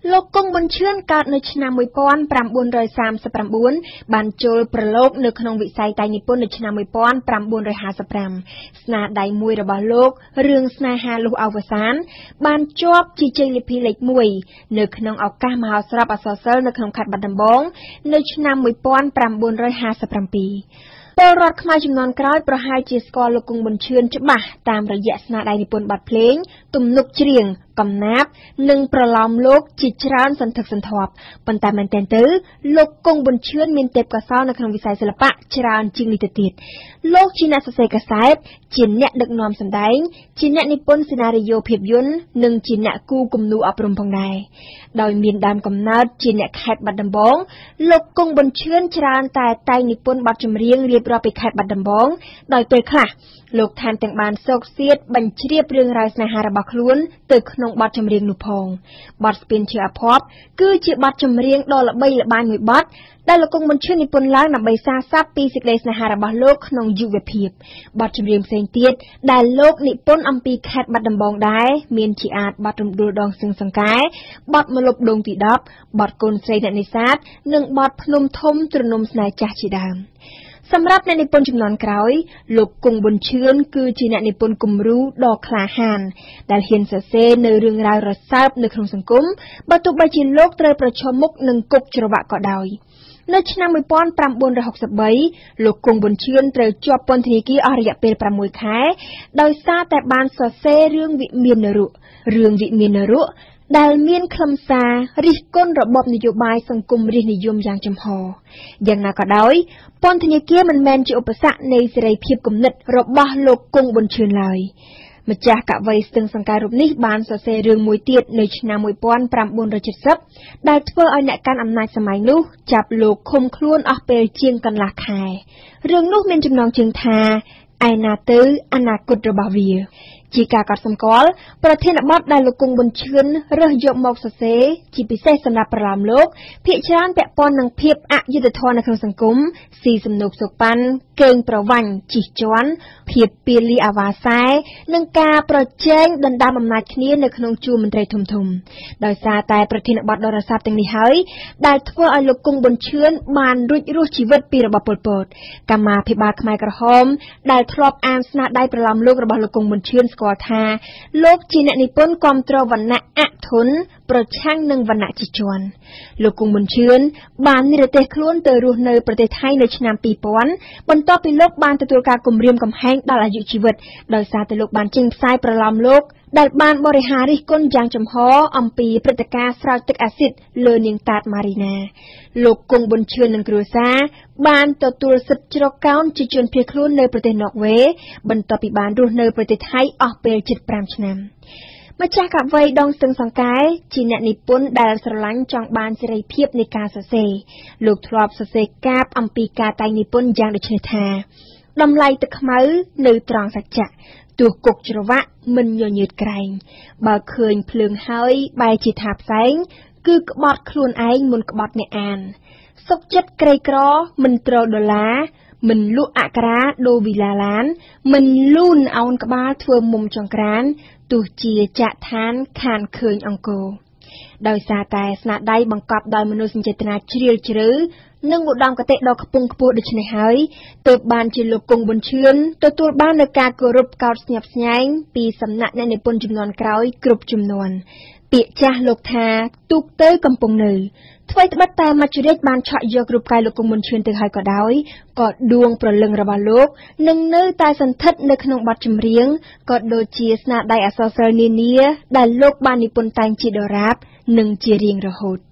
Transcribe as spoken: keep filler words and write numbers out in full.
លោកគង់ប៊ុនឈឿនកើតនៅឆ្នាំmột nghìn tám trăm ba mươi chínបានចូលប្រឡូកនៅក្នុងវិស័យតៃនិពន្ធនៅឆ្នាំmột nghìn tám trăm năm mươiห้าស្នាដៃមួយរបស់លោករឿងស្នេហាលុះអវសានបានជាប់ជាជ័យលាភីលេខមួយនៅក្នុងឱកាសមហោស្រពអក្សរសិល្ប៍នៅក្នុងខេត្តបាត់ដំបងនៅឆ្នាំmột nghìn tám trămห้าสิบเจ็ดពលរដ្ឋខ្មែរចំនួនក្រោយប្រហែលជាស្គាល់លោកគង់ប៊ុនឈឿនច្បាស់តាមរយៈស្នាដៃនិពន្ធបទភ្លេងទំនុកច្រៀងកំណាព្យនិងប្រឡោមលោកជាច្រើនសន្ធឹកសន្ធាប់ប៉ុន្តែមែនទែនទៅលោកគង់ប៊ុនឈឿនមានទេពកោសល្យនៅក្នុងវិស័យសិល្បៈច្រើនជាងនេះទៅទៀតលោកជាអ្នកសរសេរកាសែតជាអ្នកដឹកនាំសម្ដែងជាអ្នកនិពន្ធសេណារីយ៉ូភាពយន្តនិងជាអ្នកគូគំនូរអប់រំផងដែរដោយមានដើមកំណើតជាអ្នកខេត្តបាត់ដំបងលោកគង់ប៊ុនឈឿនច្រើនតែតែងនិពន្ធបទចម្រៀងរៀបរាប់ពីខេត្តបាត់ដំបងដោយពេលខ្លះលោកថែមទាំងបានសោកសៀតបញ្ជ្រាបរឿងរ៉ាវស្នេហារបស់ខ្លួនទៅក្នុងបទចម្រៀងនោះផងបទស្ពានជាអភ័ព្វគឺជាបទចម្រៀងដ៏ល្បីល្បាញមួយបទដែលលោកគង់ប៊ុនឈឿននិពន្ធឡើងដើម្បីសារស័ព្ទពីសេចក្តីស្នេហារបស់លោកក្នុងយុវភាពបទចម្រៀងផ្សេងទៀតដែលលោកនិពន្ធអំពីខេត្តបាត់ដំបងដែរមានជាអាចបទរំដួលដងសឹងសង្កែបទម្លប់ដងទីដប់បទកូនស្រីអ្នកនេសាទនិងបទភ្នំធំទ្រនំស្នេហ៍ចាស់ជាដើមសម្រាប់អ្នកនិពន្ធចំនួនក្រោយលោកគង់ប៊ុនឈឿនគឺជាអ្នកនិពន្ធគំរូដ៏ក្លាហានដែលហ៊ានសរសេរនៅរឿងរ៉ាវរសើបនៅក្នុងសង្គមបើទោះបីជាលោកត្រូវប្រឈមមុខនឹងគុកច្រវាក់ក៏ដោយនៅឆ្នាំmột nghìn tám trăm sáu mươi baលោកគង់ប៊ុនឈឿនត្រូវជាប់ពន្ធនាគារអស់រយៈពេលប្រាំមួយខែដោយសារតែបានសរសេររឿងវិមាននរករឿងវិមាននរកដែលមានខ្លឹមសាររិះគន់របបនយោបាយសង្គមរាស្ត្រនិយមយ៉ាងចំហយ៉ាងណាក៏ដោយពន្ធនាគារមិនមែនជាឧបសគ្គនៃសេរីភាពគំនិតរបស់លោកគង់ប៊ុនឈឿនឡើយម្ចាស់កវីស្ទឹងសង្កែរូបនេះបានសរសេររឿងមួយទៀតនៅឆ្នាំmột nghìn tám trăm bảy mươiដែលធ្វើឲ្យអ្នកកាន់អំណាចសម័យនោះចាប់លោកឃុំខ្លួនអស់ពេលជាងកន្លះខែរឿងនោះមានចំណងជើងថាឯណាទៅអនាគតរបស់វាជាការកត់សម្គាល់ប្រធានបទដែលលោកគង់ប៊ុនឈឿនរើសយកមកសរសេរជាពិសេសសម្រាប់ប្រឡោមលោកភាគច្រើនពាក់ព័ន្ធនឹងភាពអយុត្តិធម៌នៅក្នុងសង្គមស៊ីសំណូកសូកប៉ាន់កេងប្រវ័ញ្ចជិះជាន់ភាពពាលីអាវ៉ាសែនិងការប្រជែងដណ្ដើមអំណាចគ្នានៅក្នុងជួរមន្ត្រីធំធំដោយសារតែប្រធានបទដ៏រសើបទាំងនេះហើយដែលធ្វើឲ្យលោកគង់ប៊ុនឈឿនបានរួចរស់ជីវិតពីរបបប៉ុលពតកម្មាភិបាលខ្មែរក្រហមដែលធ្លាប់អានស្នាដៃប្រឡោមលោករបស់លោកគង់ប៊ុនឈឿនស្គាល់ថាលោកជាអ្នកនិពន្ធគាំទ្រវណ្ណៈអធនប្រឆាំងនឹងវណ្ណៈជិះជាន់លោកគង់ប៊ុនឈឿនបាននិរទេសខ្លួនទៅរស់នៅប្រទេសថៃនៅឆ្នាំពីរពាន់បន្ទាប់ពីលោកបានទទួលការគំរាមកំហែងដល់អាយុជីវិតដោយសារតែលោកបានចេញផ្សាយប្រឡោមលោកដែលបានបរិហារិះគន់យ៉ាងចំហអំពីព្រឹត្តិការណ៍ស្រោចទឹកអាស៊ីតលើនាងតាតម៉ារីណាលោកគង់ប៊ុនឈឿននិងគ្រួសារបានទទួលសិទ្ធិជ្រកកោនជាជនភៀសខ្លួននៅប្រទេសណ័រវេសបន្ទាប់ពីបានរស់នៅប្រទេសថៃអស់ពេលជិតប្រាំឆ្នាំម្ចាស់កវីដងស្ទឹងសង្កែជាអ្នកនិពន្ធដែលស្រឡាញ់ចង់បានសេរីភាពនៃការសរសេរលោកធ្លាប់សរសេរកាព្យអំពីការតែងនិពន្ធយ៉ាងដូចនេះថាតម្លៃទឹកខ្មៅនៅត្រង់សច្ចៈទោះគុកច្រវាក់មិនញញើតក្រែងបើឃើញភ្លើងហើយបែរជាថាផ្សែងគឺក្បត់ខ្លួនឯងមុនក្បត់អ្នកអានសុខចិត្តក្រីក្រមិនត្រូវដុល្លារមិនលក់អក្សរាដូរវីឡាឡានមិនលូនអោនក្បាលធ្វើមុំចង្ក្រានទោះជាចាក់ឋានខានឃើញអង្គរដោយសារតែស្នាដៃបង្កប់ដោយមនោសញ្ចេតនាជ្រាលជ្រៅនិងឧត្តមគតិដ៏ខ្ពង់ខ្ពស់ដូច្នេះហើយទើបបានជាលោកគង់ប៊ុនឈឿនទទួលបាននូវការគោរពកោតស្ញប់ស្ញែងពីសំណាក់អ្នកនិពន្ធជំនាន់ក្រោយគ្រប់ជំនាន់ពាក្យចាស់លោកថាទូកទៅកំពុងនៅថ្មីត្បិតតែមច្ចុរាជបានឆក់យករូបកាយលោកគង់ប៊ុនឈឿនទៅហើយក៏ដោយក៏ដួងប្រលឹងរបស់លោកនឹងនៅតែសន្ធិដ្ឋនៅក្នុងបទចម្រៀងក៏ដូចជាស្នាដៃអក្សរសិល្ប៍នានាដែលលោកបាននិពន្ធតែងជាដរាបនិងជារៀងរហូត